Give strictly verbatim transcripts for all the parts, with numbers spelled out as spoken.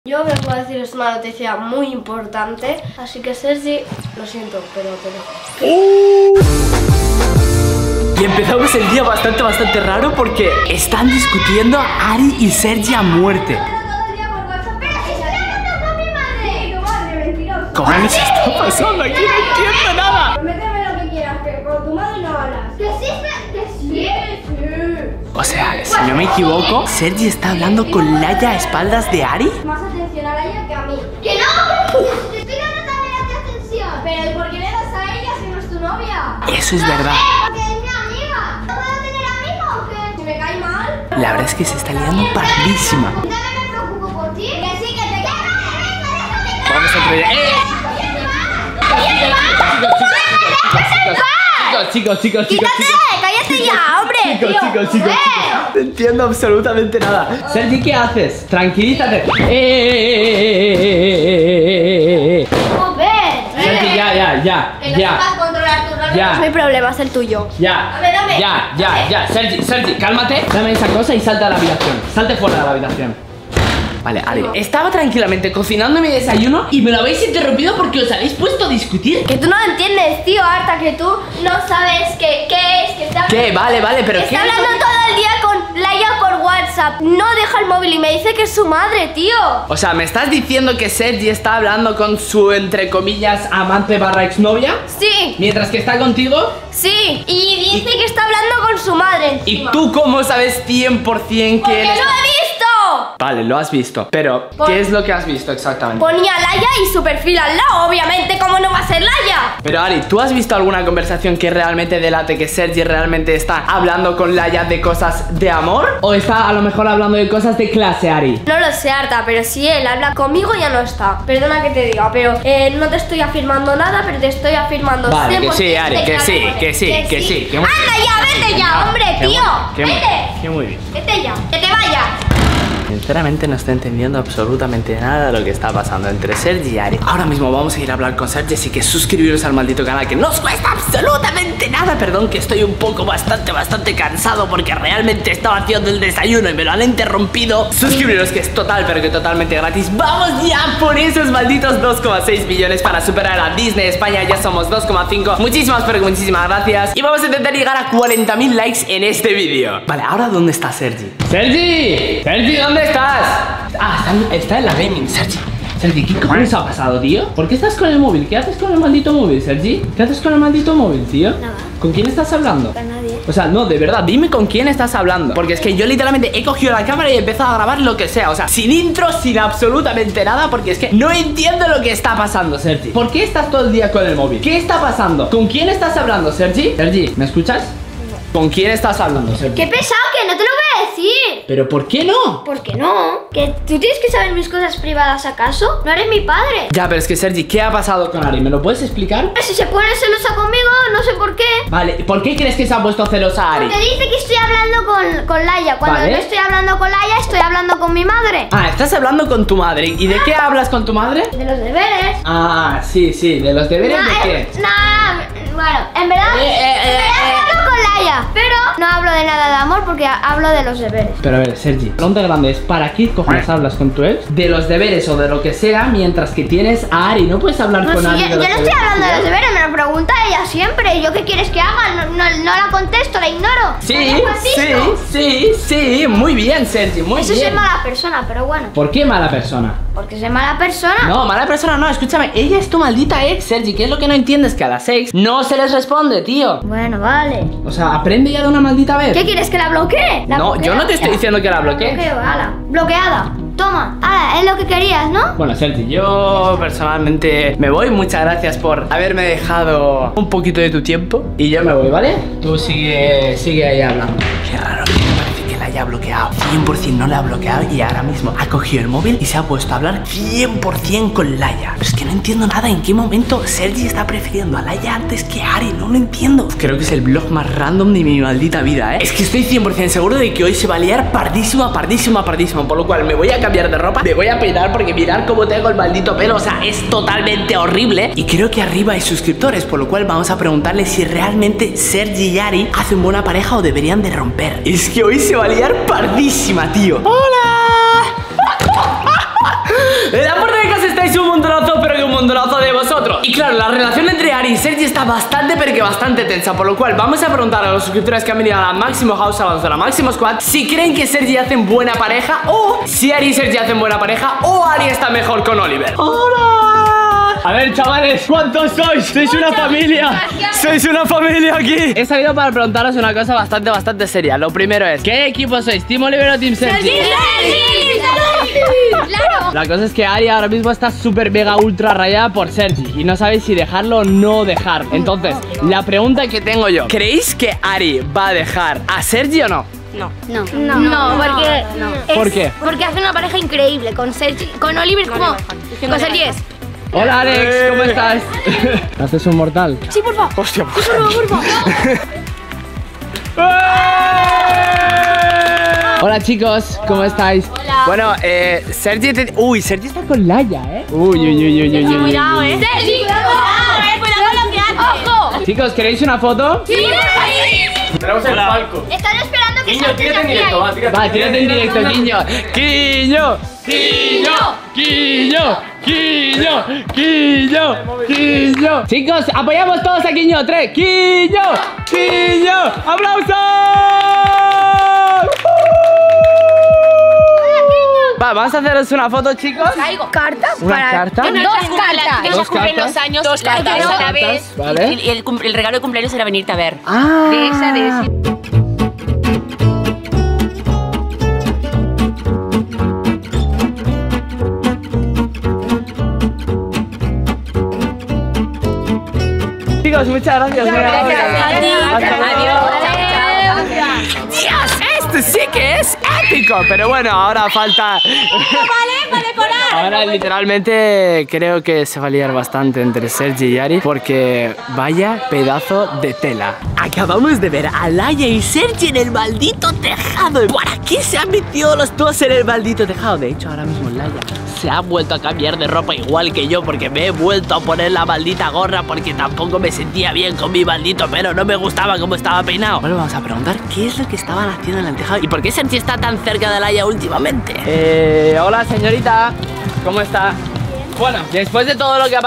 Yo vengo a deciros una noticia muy importante, así que Sergi, lo siento, pero te dejo. ¡Oh! Y empezamos el día bastante, bastante raro porque están discutiendo a Ari y Sergi a muerte. ¿Cómo se está pasando aquí? No entiendo nada. Prométeme lo que quieras, que con tu madre no hablas. Que sí, que sí. O sea, si no me equivoco, Sergi está hablando con Laia a espaldas de Ari. Más atención a Laia que a mí. ¡Que no! Te estoy dando también a ti atención. Pero ¿y por qué le das a ella si no es tu novia? Eso es verdad. Porque es mi amiga. ¿No puedo tener amigos o qué? Si me cae mal. La verdad es que se está liando pardísima. Yo también me preocupo por ti. Que sí, que te quedas. Vamos a entregar. ¡Eh! Chicos, chicos, chicos, chicos, ¡Quítate! ¡Cállate ya, hombre! chicos, tío. chicos, chicos, ¡Eh! chicos. No entiendo absolutamente nada. Sergi, ¿qué haces? Tranquilízate. ¡Eh, eh, eh, eh, eh, eh, eh! Joder, Sergi, ya, ya, ya, que no ya. sepas controlar tus Ya. rabia. No es mi problema, es el tuyo. Ya, Dame, dame. ya, ya, Dame. ya. Sergi, Sergi, cálmate. Dame esa cosa y salta a la habitación. Salte fuera de la habitación. Vale, Ari, estaba tranquilamente cocinando mi desayuno y me lo habéis interrumpido porque os habéis puesto a discutir. Que tú no lo entiendes, tío, Arta, que tú no sabes qué, qué es, que está ¿Qué? Vale, vale, pero ¿qué Está es? hablando todo el día con Laia por WhatsApp. No deja el móvil y me dice que es su madre, tío. O sea, ¿me estás diciendo que Sergi está hablando con su, entre comillas, amante barra exnovia? Sí, Mientras que está contigo. sí. Y dice que está hablando con su madre ¿Y encima. tú cómo sabes cien por cien que ¡Porque él lo está- he visto! Vale, lo has visto. Pero, Por- ¿qué es lo que has visto exactamente? Ponía Laia y su perfil al lado. Obviamente, ¿cómo no va a ser Laia? Pero Ari, ¿tú has visto alguna conversación que realmente delate que Sergi realmente está hablando con Laia de cosas de amor? ¿O está a lo mejor hablando de cosas de clase, Ari? No lo sé, Arta, pero si él habla conmigo ya no está. Perdona que te diga, pero eh, no te estoy afirmando nada, pero te estoy afirmando Vale, que cien por sí, ciento Ari, de que hablo sí, con él. que sí, que sí, que muy- ¡Anda ya, vete ya, hombre, Qué tío! muy- qué muy- ¡Vete! qué muy bien. ¡Vete ya! ¡Que te vayas! Sinceramente no estoy entendiendo absolutamente nada de lo que está pasando entre Sergi y Ari. Ahora mismo vamos a ir a hablar con Sergi, así que suscribiros al maldito canal que no os cuesta absolutamente nada. Perdón que estoy un poco bastante, bastante cansado porque realmente estaba haciendo el desayuno y me lo han interrumpido. Suscribiros que es total, pero que totalmente gratis. ¡Vamos ya por esos malditos dos coma seis millones para superar a Disney España! Ya somos dos coma cinco. Muchísimas, pero que muchísimas gracias. Y vamos a intentar llegar a cuarenta mil likes en este vídeo. Vale, ahora ¿dónde está Sergi? ¡Sergi! ¡Sergi, ¿dónde estás? Ah, está en, está en la gaming, Sergi. Sergi, ¿qué cojones ha pasado, tío? ¿Por qué estás con el móvil? ¿Qué haces con el maldito móvil, Sergi? ¿Qué haces con el maldito móvil, tío? Nada. ¿Con quién estás hablando? Con nadie. O sea, no, de verdad, dime con quién estás hablando. Porque es que yo literalmente he cogido la cámara y he empezado a grabar lo que sea. O sea, sin intro, sin absolutamente nada. Porque es que no entiendo lo que está pasando, Sergi. ¿Por qué estás todo el día con el móvil? ¿Qué está pasando? ¿Con quién estás hablando, Sergi? Sergi, ¿me escuchas? ¿Con quién estás hablando, Sergi? ¡Qué pesado, que no te lo voy a decir! ¿Pero por qué no? ¿Por qué no? ¿Que tú tienes que saber mis cosas privadas acaso? ¿No eres mi padre? Ya, pero es que, Sergi, ¿qué ha pasado con Ari? ¿Me lo puedes explicar? Si se pone celosa conmigo, no sé por qué. Vale, ¿por qué crees que se ha puesto celosa Ari? Porque dice que estoy hablando con, con Laia. Cuando Vale. no estoy hablando con Laia, estoy hablando con mi madre. Ah, estás hablando con tu madre. ¿Y de qué hablas con tu madre? De los deberes. Ah, sí, sí, ¿de los deberes No, de eh, qué? no, bueno, en verdad, Eh, eh, en eh, verdad eh. hablo con Laia, pero no hablo de nada de amor porque hablo de los deberes. Pero a ver, Sergi, la pregunta grande es ¿para qué cojones hablas con tu ex? De los deberes o de lo que sea, mientras que tienes a Ari. No puedes hablar No, con si Ari yo, de yo los no estoy deberes, hablando de ¿sí? los deberes, me lo pregunta ella siempre. ¿Y yo qué quieres que haga? No, no, no la contesto, la ignoro. Sí, La dejo así, sí, ¿no? sí, sí, muy bien, Sergi, muy Eso bien. es mala persona, pero bueno. ¿Por qué mala persona? Porque soy mala persona. No, mala persona no, escúchame, ella es tu maldita ex, Sergi. ¿Qué es lo que no entiendes? Que a las ex no se les responde, tío. Bueno, vale. O sea, aprende ya de una maldita vez. ¿Qué quieres que la bloquee? ¿La No, bloqueo? yo no te estoy Ya. diciendo que la bloquees. Bloqueo, ala. Bloqueada. Toma. Ala, es lo que querías, ¿no? Bueno, Sergi, yo personalmente me voy. Muchas gracias por haberme dejado un poquito de tu tiempo. Y yo me voy, ¿vale? Tú sigue, sigue ahí hablando. Qué raro que me parece que la haya bloqueado. cien por cien no la ha bloqueado y ahora mismo ha cogido el móvil y se ha puesto a hablar cien por cien con Laia. Pero es que no entiendo nada. ¿En qué momento Sergi está prefiriendo a Laia antes que a Ari? No lo entiendo. Creo que es el vlog más random de mi maldita vida, ¿eh? Es que estoy cien por cien seguro de que hoy se va a liar pardísima, pardísima, pardísima. Por lo cual me voy a cambiar de ropa, me voy a peinar porque mirad cómo tengo el maldito pelo. O sea, es totalmente horrible. Y creo que arriba hay suscriptores, por lo cual vamos a preguntarle si realmente Sergi y Ari hacen buena pareja o deberían de romper. Es que hoy se va a liar pardísima, tío. ¡Hola! En la puerta de casa estáis un montonazo, pero que un montonazo de vosotros. Y claro, la relación entre Ari y Sergi está bastante, pero que bastante tensa. Por lo cual vamos a preguntar a los suscriptores que han venido a la Máximo House, a los de la Máximo Squad, si creen que Sergi hacen buena pareja, o si Ari y Sergi hacen buena pareja, o Ari está mejor con Oliver. ¡Hola! A ver, chavales, ¿cuántos sois? ¡Sois una familia! ¡Sois una familia aquí! He salido para preguntaros una cosa bastante, bastante seria. Lo primero es, ¿qué equipo sois? ¿Team Oliver o Team Sergi? ¡Sergi! ¡Claro! La cosa es que Ari ahora mismo está súper mega ultra rayada por Sergi y no sabe si dejarlo o no dejar. Entonces, la pregunta que tengo yo, ¿creéis que Ari va a dejar a Sergi o no? No. No. No, no, porque no. Es, ¿Por qué? Porque hace una pareja increíble con Sergi, con Oliver, como con Sergi es. Hola Alex, ¿cómo estás? ¿Haces un mortal? Sí, por favor. Hostia, por favor, por favor. Hola chicos, ¿cómo estáis? Hola. Bueno, eh, Sergi te... Uy, Sergi está con Laia, ¿eh? Uy, uy, uy, uy, uy, uy. Cuidado, eh. Sergi, cuidado, eh. Cuidado con lo que haces. ¡Ojo! Chicos, ¿queréis una foto? ¡Sí! Tenemos el palco. Están esperando que Quiño, saltes tírate en aquí directo, ahí. va, tírate. Va, tírate en directo, Quiño. Quiño, Quiño, Quiño, Quiño, Quiño, Quiño. Chicos, apoyamos todos a Quiño. Tres, Quiño, Quiño. ¡Aplausos! Va, vamos a haceros una foto, chicos. ¿Cartas? ¿Una para... carta? Dos cartas. Dos cartas. los años, Dos las cartas. das a la Dos vez. cartas, vale. Y, y el, cum- el regalo de cumpleaños era venirte a ver. Ah. De esa, de esa. Chicos, muchas gracias. muy amables. Adiós. ¡Dios! Este sí que es épico. Pero bueno, ahora falta... Ahora literalmente creo que se va a liar bastante entre Sergi y Ari, porque vaya pedazo de tela. Acabamos de ver a Laia y Sergi en el maldito tejado. ¿Por qué se han metido los dos en el maldito tejado? De hecho, ahora mismo Laia se ha vuelto a cambiar de ropa igual que yo, porque me he vuelto a poner la maldita gorra, porque tampoco me sentía bien con mi maldito pelo, no me gustaba cómo estaba peinado. Bueno, vamos a preguntar qué es lo que estaban haciendo en el tejado y por qué Sergi está tan cerca de Laia últimamente. Eh, hola señorita, ¿cómo está? Bueno, después de todo lo que ha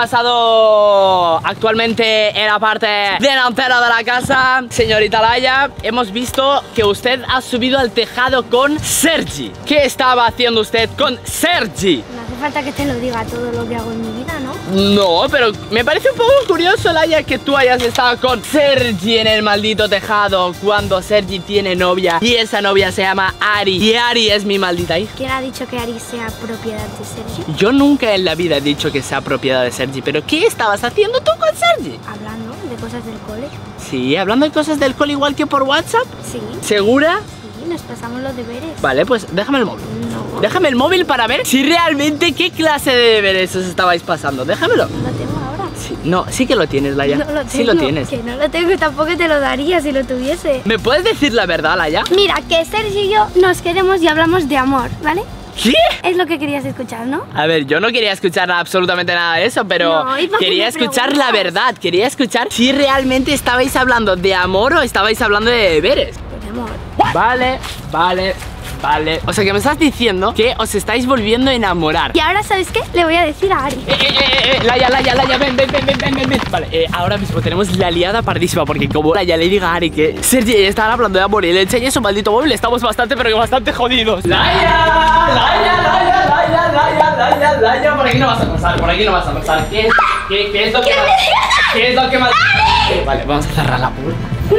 pasado actualmente en la parte delantera de la casa, señorita Laia, hemos visto que usted ha subido al tejado con Sergi. ¿Qué estaba haciendo usted con Sergi? No hace falta que te lo diga todo lo que hago en mi vida, ¿no? No, pero me parece un poco curioso, Laia, que tú hayas estado con Sergi en el maldito tejado cuando Sergi tiene novia y esa novia se llama Ari y Ari es mi maldita hija. ¿Quién ha dicho que Ari sea propiedad de Sergi? Yo nunca en la vida he dicho que sea propiedad de Sergi, pero ¿qué estabas haciendo tú con Sergi? Hablando de cosas del cole. Sí, hablando de cosas del cole igual que por WhatsApp. Sí. ¿Segura? Sí, nos pasamos los deberes. Vale, pues déjame el móvil. No. Déjame el móvil para ver si realmente qué clase de deberes os estabais pasando. Déjamelo. Lo tengo ahora. Sí, no, sí que lo tienes, Laia. No lo tengo. Sí lo tienes. Que no lo tengo y tampoco te lo daría si lo tuviese. ¿Me puedes decir la verdad, Laia? Mira, que Sergi y yo nos queremos y hablamos de amor, ¿vale? ¿Qué? Es lo que querías escuchar, ¿no? A ver, yo no quería escuchar absolutamente nada de eso, pero No, ¿y por qué quería me escuchar preguntas? la verdad. Quería escuchar si realmente estabais hablando de amor o estabais hablando de deberes. De amor. Vale, vale, vale. O sea que me estás diciendo que os estáis volviendo a enamorar. Y ahora, ¿sabes qué? Le voy a decir a Ari. Eh, eh, eh, eh, Laia, Laia, Laia, ven, ven, ven, ven, ven, ven, ven. Vale, eh, ahora mismo tenemos la liada pardísima, porque como Laia le diga a Ari que Sergi están hablando de amor y le enseñe su maldito móvil, estamos bastante, pero que bastante jodidos. Laia, Laia, Laia, Laia, Laia, Laia, Laia. Por aquí no vas a pasar, por aquí no vas a pasar. ¿Qué es, qué, qué es lo que más? ¿Qué es lo que más? Vale, vamos a cerrar la puerta.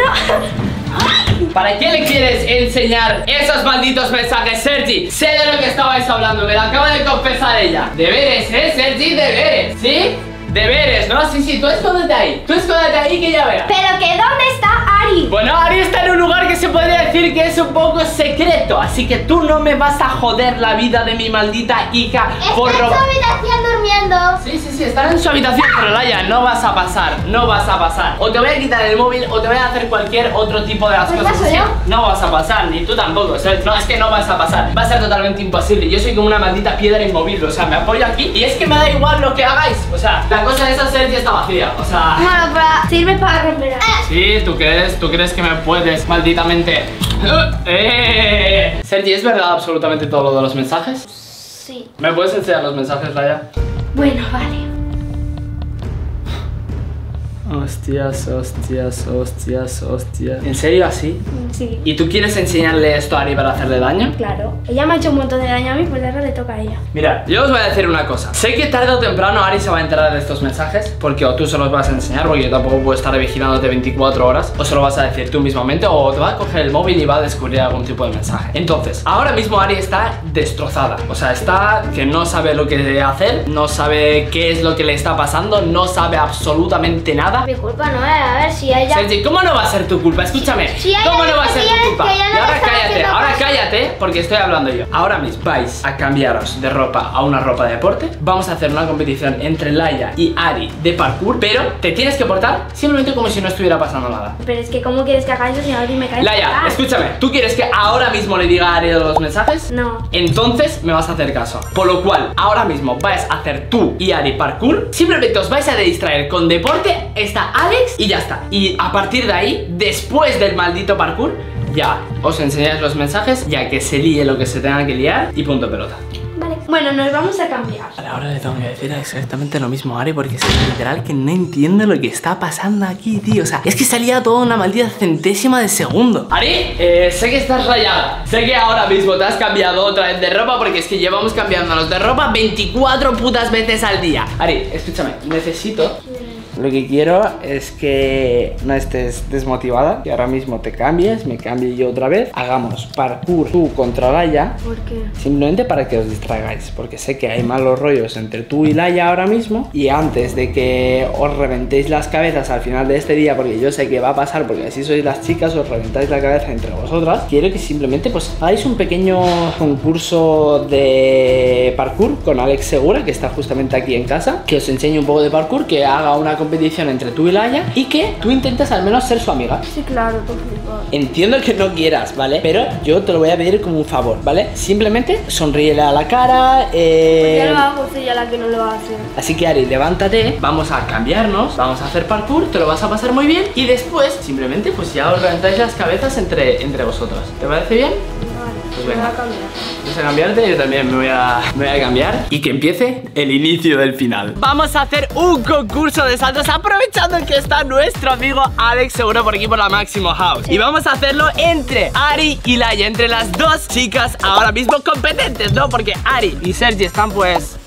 No. ¿Para qué le quieres enseñar esos malditos mensajes, Sergi? Sé de lo que estabais hablando, me lo acaba de confesar ella. Deberes, ¿eh, Sergi? Deberes, ¿sí? Deberes, ¿no? Sí, sí, tú escóndete ahí. Tú escóndete ahí que ya veas. Pero que ¿dónde está Ari? Bueno, Ari está en un lugar que se podría decir que es un poco secreto, así que tú no me vas a joder la vida de mi maldita hija por Está en su robar. habitación durmiendo. Sí, sí, sí, están en su habitación, pero Laia, no vas a pasar, no vas a pasar. O te voy a quitar el móvil o te voy a hacer cualquier otro tipo de las Pues cosas paso así. yo. No vas a pasar, ni tú tampoco, ¿sabes? No, es que no vas a pasar, va a ser totalmente imposible. Yo soy como una maldita piedra inmovible, o sea, me apoyo aquí y es que me da igual lo que hagáis. O sea, la cosa de esa Sergi está vacía, o sea... Bueno, para... sirve para romper algo. Sí, ¿tú crees? ¿Tú crees que me puedes malditamente? ¡Eh! Sergi, ¿es verdad absolutamente todo lo de los mensajes? Sí. ¿Me puedes enseñar los mensajes, Laia? Bueno, vale. Hostias, hostias, hostias, hostias. ¿En serio así? Sí. ¿Y tú quieres enseñarle esto a Ari para hacerle daño? Claro. Ella me ha hecho un montón de daño a mí, pues ahora le toca a ella. Mira, yo os voy a decir una cosa. Sé que tarde o temprano Ari se va a enterar de estos mensajes, porque o tú se los vas a enseñar, porque yo tampoco puedo estar vigilándote veinticuatro horas, o se lo vas a decir tú mismamente, o te va a coger el móvil y va a descubrir algún tipo de mensaje. Entonces, ahora mismo Ari está destrozada. O sea, está que no sabe lo que hacer, no sabe qué es lo que le está pasando, no sabe absolutamente nada. Mi culpa no es, a ver si ella... Sergi, ¿cómo no va a ser tu culpa? Escúchame, Si ella ¿cómo no va a dice ser que tu culpa? ella no Y le ahora está cállate, haciendo ahora caso. cállate, porque estoy hablando yo. Ahora mismo vais a cambiaros de ropa a una ropa de deporte. Vamos a hacer una competición entre Laia y Ari de parkour, pero te tienes que portar simplemente como si no estuviera pasando nada. Pero es que, ¿cómo quieres que haga eso si ahora me cae? Laia, fatal? escúchame, ¿tú quieres que ahora mismo le diga a Ari los mensajes? No. Entonces me vas a hacer caso. Por lo cual, ahora mismo vais a hacer tú y Ari parkour. Simplemente os vais a distraer con deporte. Está Alex y ya está. Y a partir de ahí, después del maldito parkour, ya os enseñáis los mensajes, ya que se líe lo que se tenga que liar y punto pelota. Vale. Bueno, nos vamos a cambiar. A la hora le tengo que decir exactamente lo mismo a Ari, porque es literal que no entiendo lo que está pasando aquí, tío. O sea, es que salía toda una maldita centésima de segundo. Ari, eh, sé que estás rayada. Sé que ahora mismo te has cambiado otra vez de ropa, porque es que llevamos cambiándonos de ropa veinticuatro putas veces al día. Ari, escúchame, necesito... Lo que quiero es que no estés desmotivada, que ahora mismo te cambies, me cambie yo otra vez. Hagamos parkour tú contra Laia. ¿Por qué? Simplemente para que os distraigáis, porque sé que hay malos rollos entre tú y Laia ahora mismo. Y antes de que os reventéis las cabezas al final de este día, porque yo sé que va a pasar, porque así sois las chicas, os reventáis la cabeza entre vosotras. Quiero que simplemente pues hagáis un pequeño concurso de parkour con Alex Segura, que está justamente aquí en casa, que os enseñe un poco de parkour, que haga una competición entre tú y Laia y que tú intentes al menos ser su amiga. Sí, claro, tú flipas. Entiendo que no quieras, ¿vale? Pero yo te lo voy a pedir como un favor, ¿vale? Simplemente sonríele a la cara, eh... Pues ya lo hago, soy ya la que no lo va a hacer. Así que Ari, levántate, vamos a cambiarnos, vamos a hacer parkour, te lo vas a pasar muy bien y después simplemente pues ya os reventáis las cabezas entre, entre vosotros. ¿Te parece bien? Pues venga. Me voy a cambiar. ¿Vas a cambiarte? Yo también me voy, a, me voy a cambiar. Y que empiece el inicio del final. Vamos a hacer un concurso de saltos, aprovechando que está nuestro amigo Alex Seguro por aquí por la Máximo House. Y vamos a hacerlo entre Ari y Laia, entre las dos chicas ahora mismo competentes, ¿no? Porque Ari y Sergi están pues...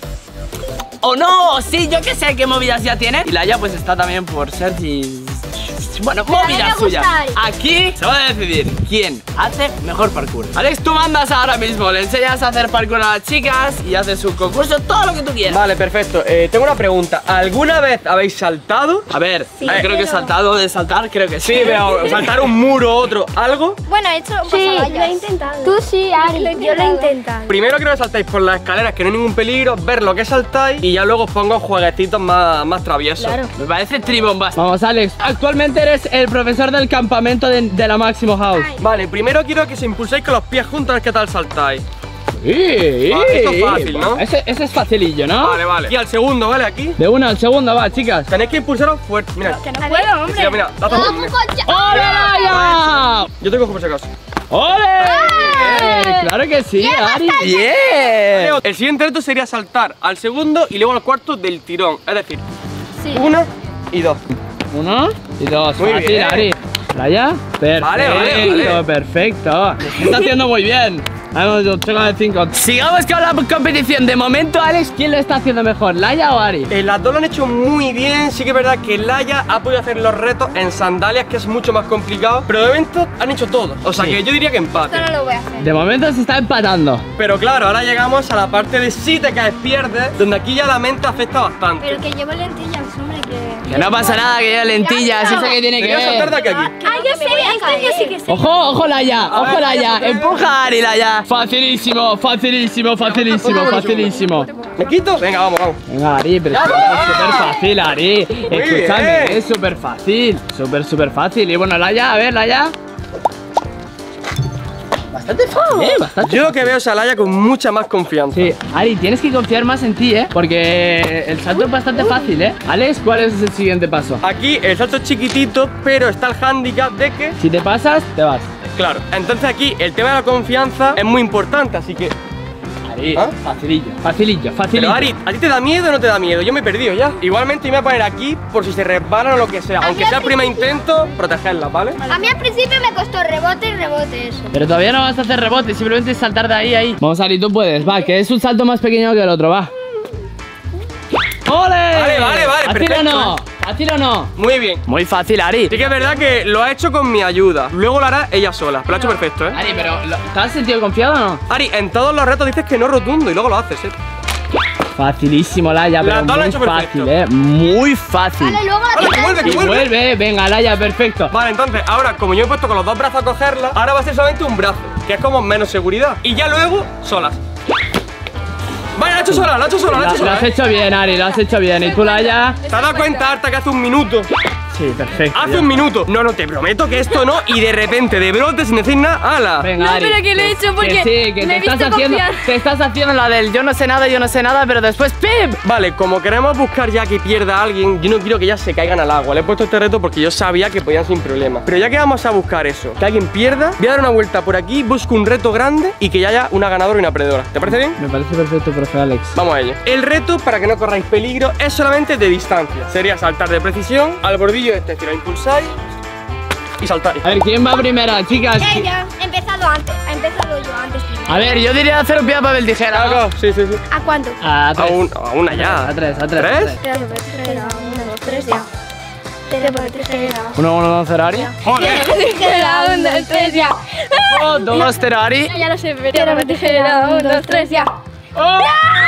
¡Oh no! Sí, yo que sé qué movidas ya tienen. Y Laia pues está también por Sergi... Bueno, movidas suyas. Aquí se va a decidir quién hace mejor parkour. Alex, tú mandas ahora mismo, le enseñas a hacer parkour a las chicas y haces un concurso, todo lo que tú quieras. Vale, perfecto. Eh, tengo una pregunta. ¿Alguna vez habéis saltado? A ver, Sí, eh, creo que he pero- saltado de saltar, creo que sí. Sí, pero saltar un muro, otro, algo. Bueno, esto Sí, pasa lo he intentado. Tú sí, Ari. Yo lo he intentado. Primero creo que saltáis por las escaleras, que no hay ningún peligro, ver lo que saltáis y ya luego os pongo jueguetitos más, más traviesos. Claro. Me parece tribombas. Vamos, Alex, actualmente eres el profesor del campamento de, de la Máximo House. Vale, primero quiero que se impulséis con los pies juntos a ver qué tal saltáis. Sí, Vale, esto es fácil, ¿no? Ese, ese es facilillo, ¿no? Vale, vale. Y al segundo, ¿vale? Aquí. De una al segundo, va, chicas. Tenéis que impulsaros fuerte. Mira. Que no puedo, hombre. Mira, mira. date Vamos, fuerte. concha. ¡Ole, Laia! Yo te cojo por si acaso. ¡Ole! ¡Claro que sí, Ari! ¡Bien! El siguiente reto sería saltar al segundo y luego al cuarto del tirón. Es decir, Sí. una y dos. Uno y dos. Muy Fácil, bien. Ari. ¿Laia? Perfecto, Vale, vale, vale. perfecto. Lo está haciendo muy bien. Vamos, yo tengo de cinco. Sigamos con la competición. De momento, Alex, ¿quién lo está haciendo mejor, Laia o Ari? Eh, las dos lo han hecho muy bien. Sí que es verdad que Laia ha podido hacer los retos en sandalias, que es mucho más complicado. Pero de momento han hecho todo. O sea Sí. que yo diría que empate. Esto no lo voy a hacer. De momento se está empatando. Pero claro, ahora llegamos a la parte de si te caes pierdes, donde aquí ya la mente afecta bastante. Pero que llevo lentillas, hombre, que... Que no pasa nada, que lleva lentillas. ¿Eso qué tiene que Quería saltar de ver? aquí a aquí. Ay, yo sé, esto yo sí que sé. Ojo, ojo, Laia. Ojo, ver, Laia. Laia, Empuja a Ari, Laia. Facilísimo, facilísimo, facilísimo, facilísimo. ¿Me quito? Venga, vamos, vamos. Venga, Ari, pero es súper fácil, Ari. Escúchame, bien. es súper fácil. Súper, súper fácil. Y bueno, Laia, a ver, Laia. Bastante fácil, ¿eh? Bastante. Yo lo que veo es a Laia con mucha más confianza. Sí, Ari, tienes que confiar más en ti, ¿eh? Porque el salto es bastante fácil, ¿eh? Alex, ¿cuál es el siguiente paso? Aquí el salto es chiquitito, pero está el hándicap de que... Si te pasas, te vas. Claro, entonces aquí el tema de la confianza es muy importante, así que... Sí, ¿Ah? facilillo, facilillo, facilillo. Pero Ari, ¿a ti te da miedo o no te da miedo? Yo me he perdido ya. Igualmente me voy a poner aquí por si se resbalan o lo que sea. A Aunque mí sea al el primer intento, protegerlas, ¿vale? A mí al principio me costó rebote y rebote eso. Pero todavía no vas a hacer rebote, simplemente es saltar de ahí a ahí. Vamos, Ari, tú puedes, va, que es un salto más pequeño que el otro, va. ¡Ole! Vale, vale, vale, ¿Fácil perfecto. o no? ¿Fácil o no? Muy bien. Muy fácil, Ari. Sí que es verdad que lo ha hecho con mi ayuda. Luego lo hará ella sola. Pero lo ha hecho perfecto, ¿eh? Ari, pero ¿lo- ¿te has sentido confiado o no? Ari, en todos los retos dices que no rotundo y luego lo haces, ¿eh? Facilísimo, Laia, La pero tabla muy hecho perfecto. fácil, eh. Muy fácil. Vale, luego la Vale, que tienes. vuelve, que Y vuelve. vuelve, venga, Laia, perfecto. Vale, entonces, ahora, como yo he puesto con los dos brazos a cogerla, ahora va a ser solamente un brazo, que es como menos seguridad. Y ya luego, solas. Vale, lo ha hecho sola, lo ha hecho sola, lo ha Lo, hecho lo sola. has ¿eh? hecho bien, Ari, lo has hecho bien. ¿Y tú, Laia? ¿Te has dado cuenta, Arta, que hace un minuto? Sí, perfecto. Hace ya. un minuto. No, no, te prometo que esto no. Y de repente, de brote, sin decir nada, ¡hala! Venga, No, Ari, pero que lo he hecho porque que sí, que me te he estás visto haciendo, confiar. te estás haciendo la del yo no sé nada, yo no sé nada, pero después ¡pim! Vale, como queremos buscar ya que pierda a alguien, yo no quiero que ya se caigan al agua. Le he puesto este reto porque yo sabía que podían sin problema. Pero ya que vamos a buscar eso, que alguien pierda, voy a dar una vuelta por aquí, busco un reto grande y que ya haya una ganadora y una perdedora. ¿Te parece bien? Me parece perfecto, profe Alex. Vamos a ello. El reto, para que no corráis peligro, es solamente de distancia. Sería saltar de precisión, al bordillo este, tiro, impulsáis y saltáis. A ver, ¿quién va primero, chicas? Ella. He empezado antes. He empezado yo antes primero. A ver, yo diría hacer un piedra, papel, tijera. ¿no? Claro, sí, sí, sí. ¿A cuánto? A A, tres. un- a una ya. A tres, a tres. ¿Tres? Espera, espera, uno, dos, tres, ya. Tijera, tijera. Uno, uno, dos, cero, Ari. ¡Joder! Tijera, un, dos, tres, ya. Oh, dos, cero, Ari. Ya lo sé, piedra, papel, tijera, un, dos, tres, ya. ¡Oh!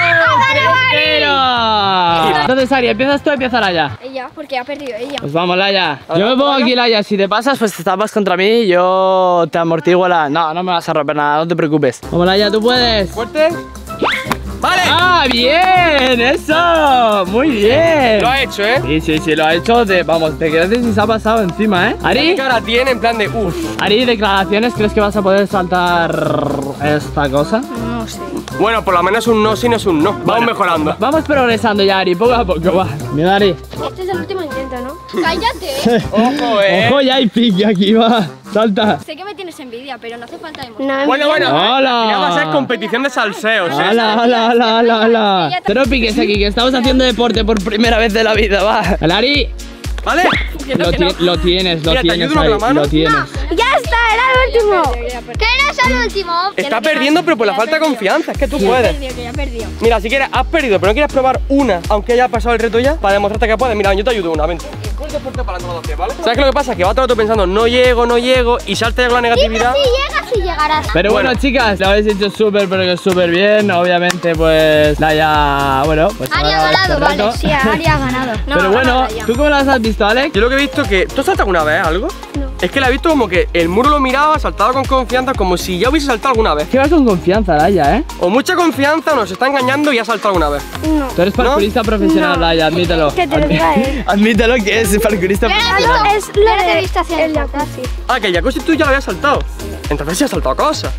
¡Tercero! Entonces, Ari, ¿empiezas tú o empieza Laia? Ella, porque ha perdido ella. Pues vamos, Laia. Yo me pongo aquí, Laia. Si te pasas, pues te tapas contra mí. Yo te amortiguo la... No, no me vas a romper nada, no te preocupes. Vamos, Laia, tú puedes. ¡Fuerte! ¡Vale! ¡Ah, bien! ¡Eso! ¡Muy bien! Lo ha hecho, ¿eh? Sí, sí, sí, lo ha hecho. De, vamos, te crees si se ha pasado encima, ¿eh? ¿Qué Ari, cara tiene en plan de uff? Ari, declaraciones. ¿Crees que vas a poder saltar esta cosa? No sé. Bueno, por lo menos un no, si no es un no. Vamos mejorando. Vamos progresando ya, Ari, poco a poco, va. Mira, Ari. Este es el último intento, ¿no? Cállate. Ojo, eh. Ojo, ya hay pique aquí, va. Salta. Sé que me tienes envidia, pero no hace falta demostrar. Bueno, bueno. Hola. Al final va a ser competición de salseos, ¿eh? Hola, hola, hola, hola, hola. Cero piques aquí, que estamos haciendo deporte por primera vez de la vida, va. El Ari, ¿Vale? lo, ti- lo tienes, lo Mira, ¿te tienes ayudo con ahí, la mano? lo tienes. ¡Ya está! ¡Era el último! ¿Qué no es el último? Está perdiendo, pero por la falta de confianza. Es que tú puedes. Que ya perdió. Mira, si quieres, has perdido, pero no quieres probar una, aunque haya pasado el reto ya, para demostrarte que puedes. Mira, yo te ayudo una, vente. Fuerte, fuerte para adelante con los pies, ¿vale? ¿Sabes qué es lo que pasa? Que va todo el rato pensando, no llego, no llego, y salta ya con la negatividad. Si llegas y llegarás. Pero bueno, Bueno. chicas, lo habéis hecho súper, pero que súper bien. Obviamente, pues, Laia, bueno, pues Ari ha ganado ganado, este vale. reto. Sí, Ari ha ganado. No, Pero ha bueno, ganado ya. ¿tú cómo las has visto, Alex? Yo lo que he visto que... ¿Tú has saltado alguna vez algo? No. Es que la he visto como que el muro lo miraba, saltaba con confianza, como si ya hubiese saltado alguna vez. Que vas con confianza, Laia, ¿eh? O mucha confianza o nos está engañando y ha saltado alguna vez. No. Tú eres parkourista profesional, No. Laia, admítelo. Que te lo diga él. Admítelo que es parkourista Yo profesional. no he visto, es lo de visto hacia el jacuzzi. Ah, que el jacuzzi tú ya lo habías saltado. Entonces sí has saltado cosas.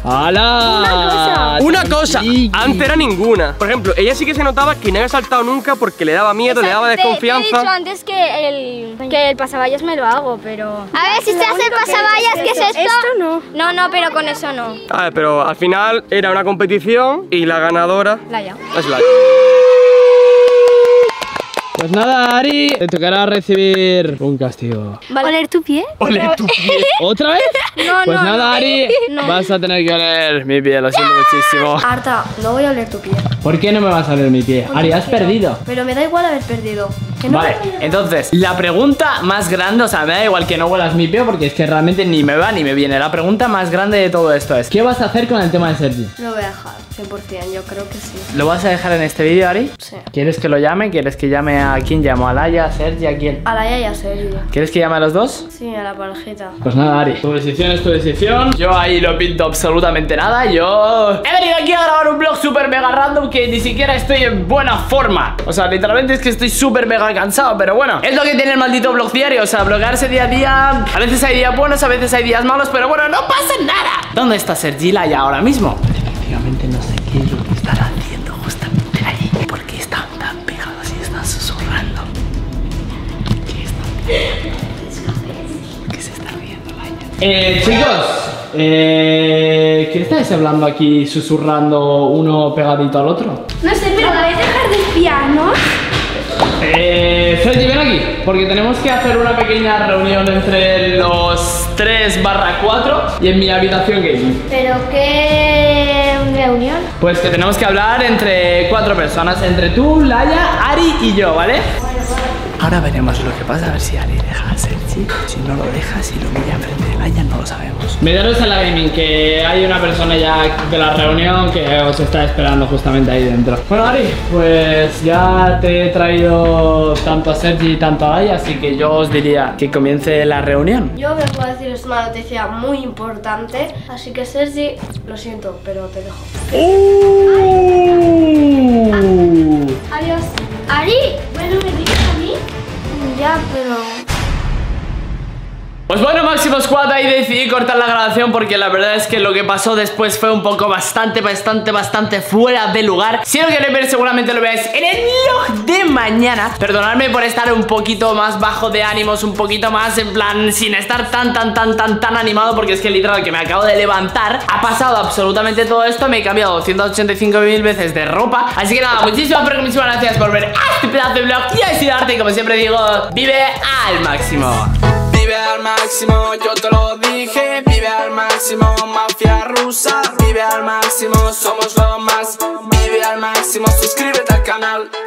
¡Hala! Una cosa, Chiqui. antes era ninguna. Por ejemplo, ella sí que se notaba que no había saltado nunca porque le daba miedo, le daba Te- Te he dicho desconfianza. antes que el, que el pasavallas me lo hago, pero... A ver, si se hace el pasavallas, ¿qué es esto? Esto no. No, no, pero con eso no. A ver, pero al final era una competición y la ganadora Laia. es la... Pues nada, Ari, te tocará recibir un castigo. ¿Oler tu pie? Ole tu pie. ¿Otra vez? No, Pues no, nada, Ari, no. vas a tener que oler mi pie, lo siento muchísimo. Arta, no voy a oler tu pie. ¿Por qué no me vas a oler mi pie? Ari, has perdido. Pero me da igual haber perdido. Que no Vale, he perdido. entonces, la pregunta más grande, o sea, me da igual que no huelas mi pie porque es que realmente ni me va ni me viene. La pregunta más grande de todo esto es, ¿qué vas a hacer con el tema de Sergi? Lo voy a dejar, cien por cien, yo creo que sí. ¿Lo vas a dejar en este vídeo, Ari? Sí. ¿Quieres que lo llame? ¿Quieres que llame a quién llamo? ¿A Laia, a Sergi, a quién? A Laia y a Sergio. ¿Quieres que llame a los dos? Sí, a la parejita. Pues nada, Ari, tu decisión es tu decisión. Yo ahí no pinto absolutamente nada. Yo he venido aquí a grabar un vlog súper mega random que ni siquiera estoy en buena forma. O sea, literalmente es que estoy súper mega cansado. Pero bueno, es lo que tiene el maldito vlog diario. O sea, bloguearse día a día. A veces hay días buenos, a veces hay días malos. Pero bueno, no pasa nada. ¿Dónde está Sergi Laia ahora mismo? Efectivamente no sé qué es lo que estará haciendo justamente ahí. ¿Por qué están tan pegados y están susurrando? ¿Qué están viendo? ¿Qué se está viendo, Laia? Eh, chicos, eh, ¿qué estáis hablando aquí susurrando uno pegadito al otro? No sé, pero ¿podéis dejar de espiarnos? Eh, Sergi, ven aquí, porque tenemos que hacer una pequeña reunión entre los tres barra cuatro y en mi habitación gaming. ¿Pero qué reunión? Pues que tenemos que hablar entre cuatro personas, entre tú, Laia, Ari y yo, ¿vale? Ahora veremos lo que pasa, a ver si Ari deja a Sergi. Si no lo deja, si lo mira enfrente de Laia, no lo sabemos. Mediaros en la gaming, que hay una persona ya de la reunión que os está esperando justamente ahí dentro. Bueno, Ari, pues ya te he traído tanto a Sergi y tanto a Laia, así que yo os diría que comience la reunión. Yo me puedo decir, es una noticia muy importante, así que Sergi, lo siento, pero te dejo. ¡Uh! Adiós. Ari, Bueno, ¿me dices a mí? ya, pero... Pues bueno, Máximo Squad, ahí decidí cortar la grabación porque la verdad es que lo que pasó después fue un poco bastante, bastante, bastante fuera de lugar. Si no lo queréis ver, seguramente lo veáis en el vlog de mañana. Perdonadme por estar un poquito más bajo de ánimos, un poquito más en plan sin estar tan, tan, tan, tan, tan animado, porque es que literal que me acabo de levantar, ha pasado absolutamente todo esto, me he cambiado doscientas ochenta y cinco mil veces de ropa. Así que nada, muchísimas, pero muchísimas gracias por ver este pedazo de vlog y así darte, como siempre digo, vive al máximo. Vive al máximo, yo te lo dije. Vive al máximo, mafia rusa. Vive al máximo, somos lo más. Vive al máximo, suscríbete al canal.